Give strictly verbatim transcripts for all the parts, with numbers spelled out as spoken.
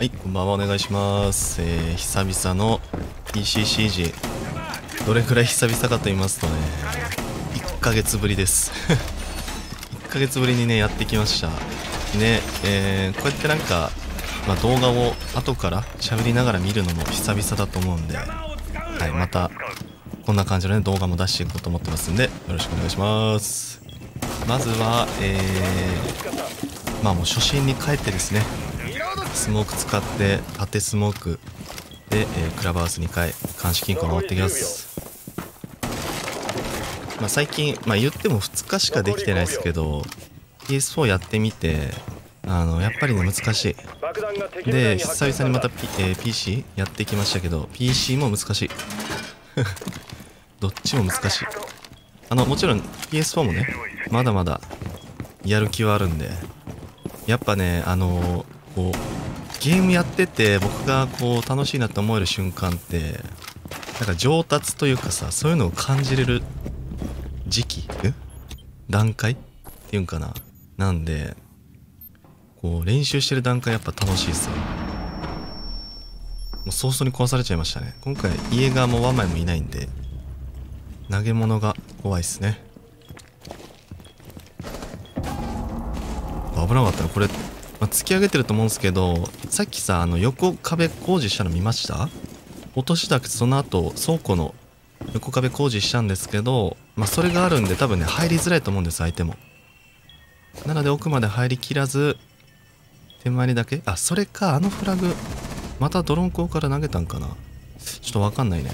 はい、こんばんは、お願いします。えー、久々の ピーシーシージー。どれくらい久々かと言いますとね、いっかげつぶりです。いっかげつぶりにね、やってきました。ね、えー、こうやってなんか、まあ、動画を後から喋りながら見るのも久々だと思うんで、はい、また、こんな感じのね、動画も出していこうと思ってますんで、よろしくお願いします。まずは、えー、まあもう初心に帰ってですね、スモーク使って縦スモークで、えー、クラブハウスにかい監視金庫回ってきます。まあ、最近、まあ、言ってもふつかしかできてないですけど ピーエスフォー やってみてあのやっぱりね難しいで久々にまた、P えー、ピーシー やってきましたけど ピーシー も難しいどっちも難しい。あのもちろん ピーエスフォー もねまだまだやる気はあるんでやっぱねあのー、こうゲームやってて僕がこう楽しいなって思える瞬間ってなんか上達というかさそういうのを感じれる時期段階っていうんかななんでこう練習してる段階やっぱ楽しいっすよ。もう早々に壊されちゃいましたね。今回家がもうワンマイもいないんで投げ物が怖いっすね。危なかったなこれ。まあ、突き上げてると思うんですけどさっきさあの横壁工事したの見ました？落としたくてその後倉庫の横壁工事したんですけどまあそれがあるんで多分ね入りづらいと思うんです相手も。なので奥まで入りきらず手前にだけあそれかあのフラグまたドローン港から投げたんかなちょっとわかんないね。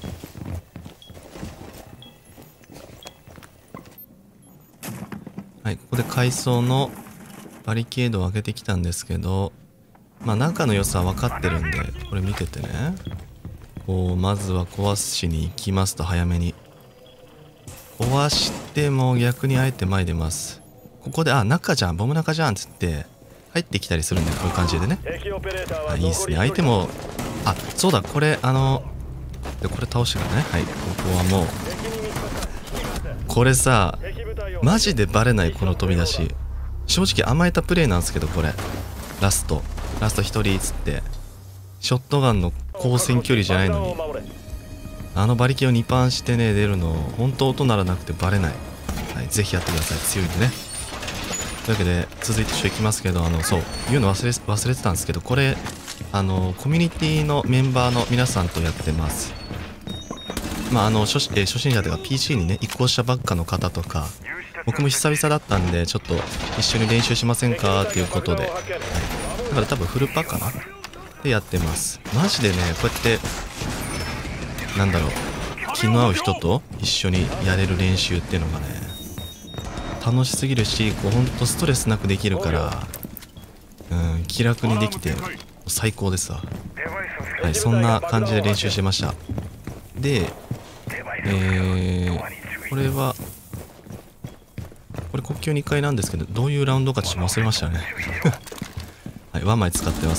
はいここで階層のバリケードを開けてきたんですけどまあ中の良さは分かってるんでこれ見ててね。こうまずは壊しに行きますと早めに壊しても逆にあえて前出ます。ここであ中じゃんボム中じゃんっつって入ってきたりするんだよこういう感じでね。あいいっすね相手もあそうだこれあのでこれ倒してからねはいここはもうこれさマジでバレないこの飛び出し正直甘えたプレイなんですけどこれラストラストひとりっつってショットガンの光線距離じゃないのにあの馬力をにパンしてね出るの本当音鳴らなくてバレない、はい、ぜひやってください強いんでね。というわけで続いて一緒いきますけどあのそう言うの忘れ忘れてたんですけどこれあのコミュニティのメンバーの皆さんとやってます。まああの初,、えー、初心者というか ピーシー にね移行したばっかの方とか僕も久々だったんでちょっと一緒に練習しませんかっていうことで、はい、だから多分フルパかなでやってます。マジでねこうやってなんだろう気の合う人と一緒にやれる練習っていうのがね楽しすぎるしこうほんとストレスなくできるからうん気楽にできて最高ですわ。はいそんな感じで練習してました。でえー、これはこれ国境にかいなんですけどどういうラウンドかちょっと忘れましたねはいワンマイ使ってます。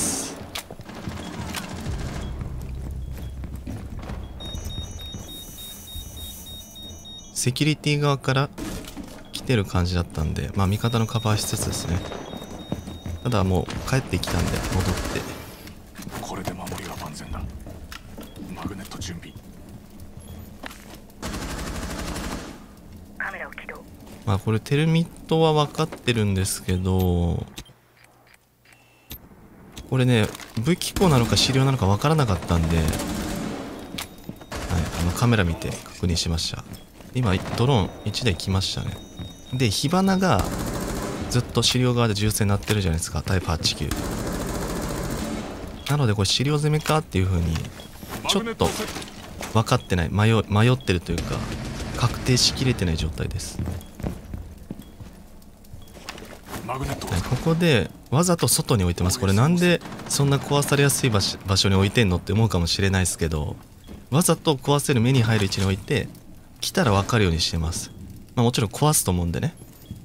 セキュリティ側から来てる感じだったんでまあ味方のカバーしつつですね。ただもう帰ってきたんで戻ってこれで守りは万全だ。マグネット準備。 カメラを起動。 まあこれテルミットは分かってるんですけどこれね武器庫なのか資料なのか分からなかったんで、はい、あのカメラ見て確認しました。今ドローンいちだい来ましたね。で火花がずっと資料側で銃声鳴ってるじゃないですかタイプはちじゅうきゅうなのでこれ資料攻めかっていう風にちょっと分かってない迷迷ってるというか確定しきれてない状態です。 マグネット、 はい、ここでわざと外に置いてます。これなんでそんな壊されやすい場所、場所に置いてんのって思うかもしれないですけどわざと壊せる目に入る位置に置いて来たら分かるようにしてます。まあもちろん壊すと思うんでね。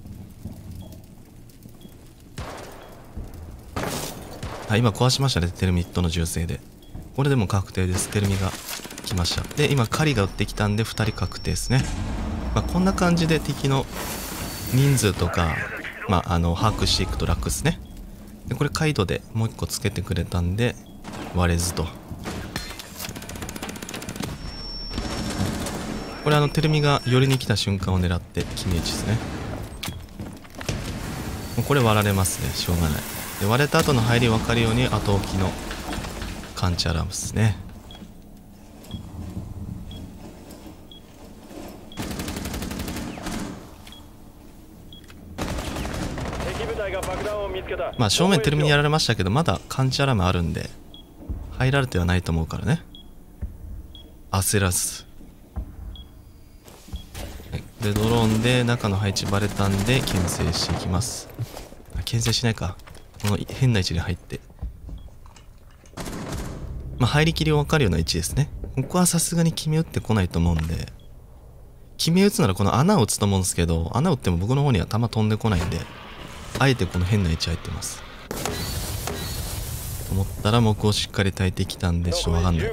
はい今壊しましたねテルミットの銃声で。これでも確定です。テルミが来ました。で今カリが撃ってきたんでふたり確定ですね。まあこんな感じで敵の人数とかまああの把握していくと楽ですね。 でこれカイドでもう一個つけてくれたんで割れずと。これあのテルミが寄りに来た瞬間を狙って決め打ちですね。もうこれ割られますね、しょうがない。で割れた後の入り分かるように後置きのカンチアラムですね。まあ正面テルミにやられましたけど、まだカンチアラムあるんで入られてはないと思うからね、焦らず。はい、でドローンで中の配置バレたんで牽制していきます。あ、牽制しないか、この変な位置に入って、まあ入りきり分かるような位置ですね。ここはさすがに決め打ってこないと思うんで、決め打つならこの穴を打つと思うんですけど、穴打っても僕の方には弾飛んでこないんで、あえてこの変な位置入ってます。と思ったら木をしっかり耐えてきたんでちょっとわかんない。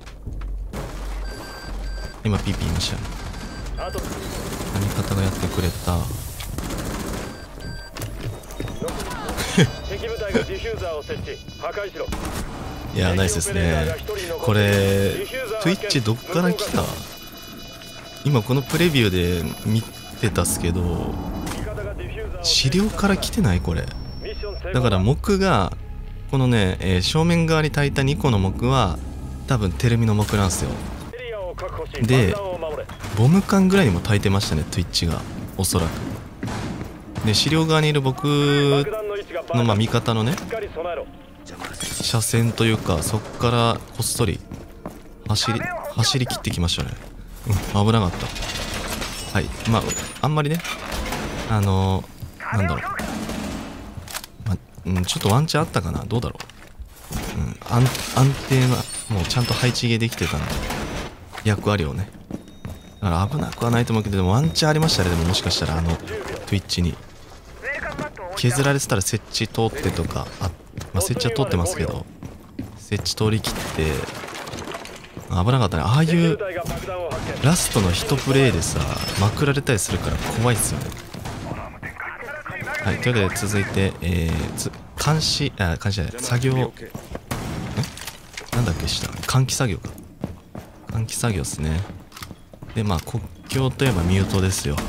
今ピーピー言いましたね。何方がやってくれた。いやナイスですね。これ Twitch どっから来た。今このプレビューで見てたっすけど資料から来てないこれ。だから木がこのね、えー、正面側に焚いたにこの木は多分テルミの木なんですよ。でボム缶ぐらいにも焚いてましたね Twitch がおそらく。で資料側にいる僕のまあ味方のね車線というか、そっからこっそり走り走り切ってきましたね。うん、危なかった。はい、まああんまりねあのー、なんだろう、まうん、ちょっとワンチャンあったかな、どうだろう、うん、安安定なもうちゃんと配置芸できてたんで役割をね、だから危なくはないと思うけど、でもワンチャンありましたね。でももしかしたらあの Twitch に削られてたら設置通ってとか、あ、まあ、設置は通ってますけど設置通り切って危なかったね。ああいうラストの一プレイでさまくられたりするから怖いっすよね。はい、というわけで続いて、えー、つ監視あ監視じゃない作業えなんだっけした換気作業か換気作業ですね。でまあ国境といえばミュートですよ。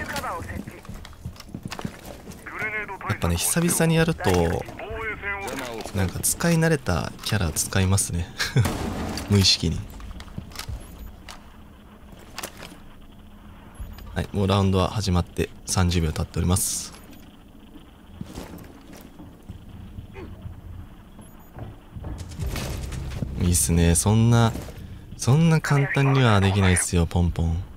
やっぱね久々にやるとなんか使い慣れたキャラ使いますね無意識に。はい、もうラウンドは始まってさんじゅうびょう経っております。いいっすね。そんなそんな簡単にはできないっすよ、ポンポン。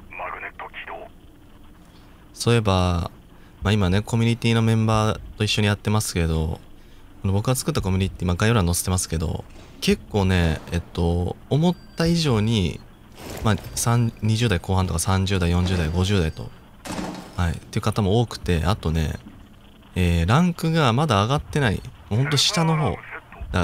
そういえば、まあ、今ねコミュニティのメンバーと一緒にやってますけど、この僕が作ったコミュニティ、まあ、概要欄載せてますけど、結構ねえっと思った以上にまあにじゅう代後半とかさんじゅう代よんじゅう代ごじゅう代と、はい、っていう方も多くて、あとね、えー、ランクがまだ上がってない、ほんと下の方だから、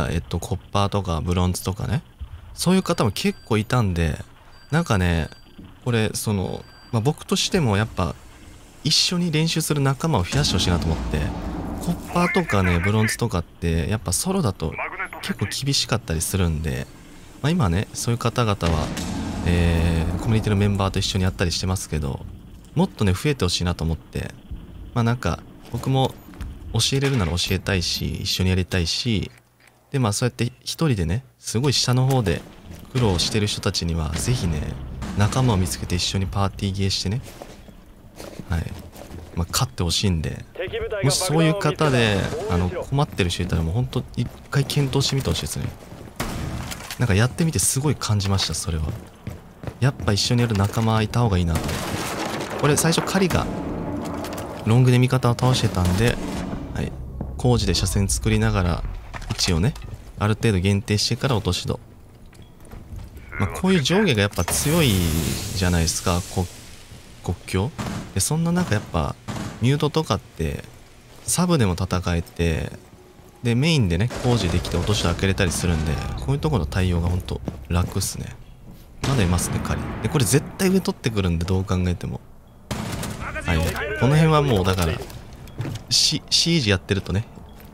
えっとコッパーとかブロンズとかね、そういう方も結構いたんで、なんかねこれその、まあ、僕としてもやっぱ一緒に練習する仲間を増やしてほしいなと思って、コッパーとかねブロンズとかってやっぱソロだと結構厳しかったりするんで、まあ、今ねそういう方々は、えー、コミュニティのメンバーと一緒にやったりしてますけど、もっとね増えてほしいなと思って、まあなんか僕も教えれるなら教えたいし一緒にやりたいし、でまあそうやって一人でねすごい下の方で苦労してる人たちにはぜひね仲間を見つけて一緒にパーティーゲーしてね、はい、まあ、勝ってほしいんで、もしそういう方であの困ってる人いたらもうほんと一回検討してみてほしいですね。なんかやってみてすごい感じました。それはやっぱ一緒にやる仲間いた方がいいなと。これ最初狩りがロングで味方を倒してたんで、はい、工事で車線作りながら位置をねある程度限定してから落とし度、まあ、こういう上下がやっぱ強いじゃないですか、国国境で。そんな中やっぱミュートとかってサブでも戦えて、でメインでね工事できて落とし度開けれたりするんで、こういうところの対応がほんと楽っすね。まだいますね狩りで、これ絶対上取ってくるんでどう考えても、はい、この辺はもうだからシシージやってるとね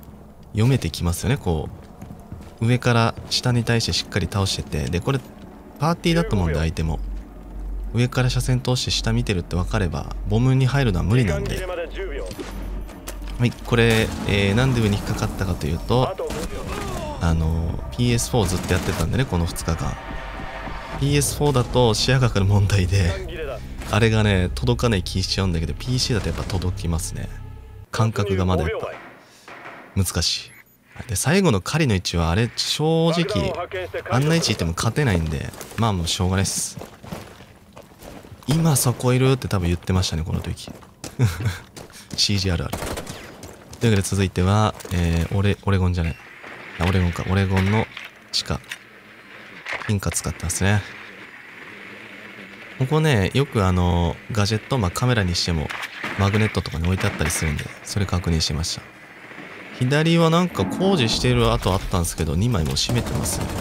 読めてきますよね。こう上から下に対してしっかり倒してて、でこれパーティーだと思うんで、相手も上から車線通して下見てるって分かればボムに入るのは無理なんで、はい、これ、えー、なんで上に引っかかったかというと、あの ピーエスフォー ずっとやってたんでね、このふつかかん。 ピーエスフォー だと視野がかる問題で、あれがね届かない気しちゃうんだけど、 ピーシー だとやっぱ届きますね。感覚がまだやっぱ難しい。で最後の狩りの位置はあれ正直あんな位置いても勝てないんで、まあもうしょうがないっす。今そこいるって多分言ってましたね、この時。シージー あるある。というわけで続いては、えー、オレオレゴンじゃないあオレゴンかオレゴンの地下金貨使ってますね。ここねよくあのガジェット、まあカメラにしてもマグネットとかに置いてあったりするんで、それ確認しました。左はなんか工事してる跡あったんですけど、にまいもう閉めてますね。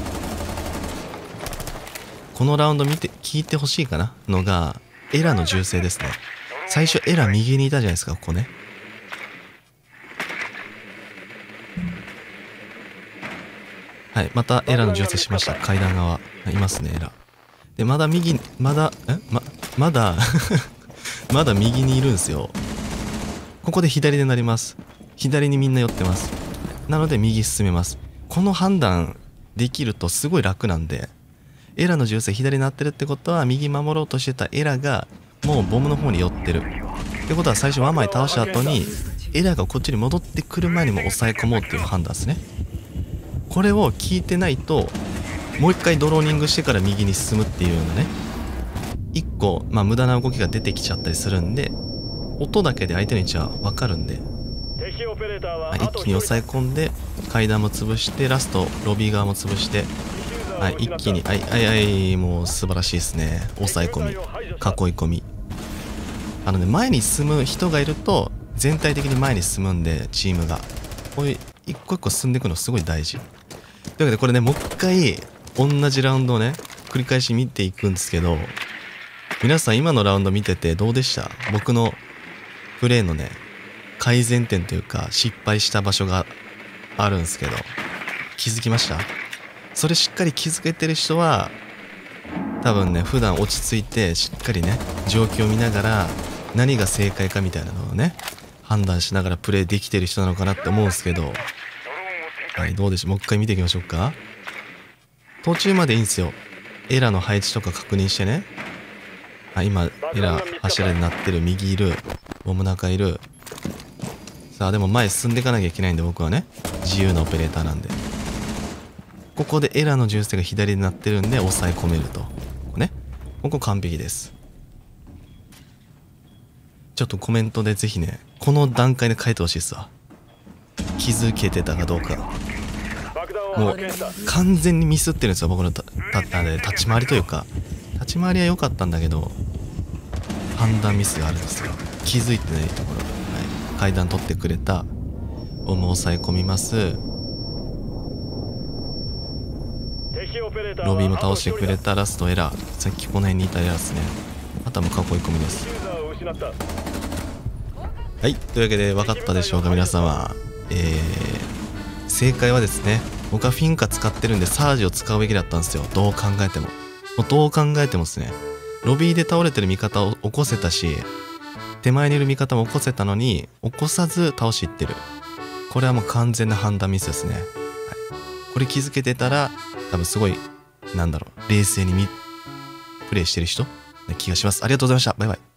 このラウンド見て聞いてほしいかなのがエラの銃声ですね。最初エラ右にいたじゃないですか、ここね。はい、またエラの銃声しました。階段側いますね、エラで。まだ右まだえままだまだ右にいるんですよ。ここで左でなります。左にみんな寄ってます。なので右進めます。この判断できるとすごい楽なんで、エラの銃声左になってるってことは右守ろうとしてたエラがもうボムの方に寄ってるってことは、最初ワンマイ倒した後にエラがこっちに戻ってくる前にも抑え込もうっていう判断ですね。これを聞いてないともう一回ドローニングしてから右に進むっていうようなね、一個まあ無駄な動きが出てきちゃったりするんで、音だけで相手の位置は分かるんで、はい、一気に抑え込んで階段も潰して、ラストロビー側も潰して、はい、一気に、はいはいはい、もう素晴らしいですね。抑え込み、囲い込み。あのね、前に進む人がいると全体的に前に進むんで、チームがこういう一個一個進んでいくのすごい大事。というわけでこれね、もう一回同じラウンドをね繰り返し見ていくんですけど、皆さん今のラウンド見ててどうでした？僕のプレーのね改善点というか失敗した場所があるんですけど、気づきました？それしっかり気づけてる人は多分ね、普段落ち着いてしっかりね状況を見ながら何が正解かみたいなのをね判断しながらプレイできてる人なのかなって思うんですけど、はい、どうでしょう。もう一回見ていきましょうか。途中までいいんですよ。エラーの配置とか確認してね。あ、今エラー柱になってる、右いる、ボム中いる。さあでも前進んでいかなきゃいけないんで、僕はね自由なオペレーターなんで、ここでエラーの銃声が左になってるんで抑え込めるとね。ここ完璧です。ちょっとコメントでぜひねこの段階で書いてほしいっすわ。気づけてたかどうか。もう完全にミスってるんですよ、僕のたた立ち回りというか。立ち回りは良かったんだけど判断ミスがあるんですよ。気づいてないところ、はい、階段取ってくれた、ボムを抑え込みます。ロビーも倒してくれた、ラストエラー、さっきこの辺にいたエラーですね。あとはもう囲い込みです。はい、というわけで分かったでしょうか皆様。えー、正解はですね、僕はフィンカ使ってるんでサージを使うべきだったんですよ。どう考えてももうどう考えてもですね、ロビーで倒れてる味方を起こせたし、手前にいる味方も起こせたのに起こさず倒しいってる。これはもう完全な判断ミスですね、はい、これ気づけてたら多分すごいなんだろう冷静にプレイしてる人な気がします。ありがとうございました。バイバイ。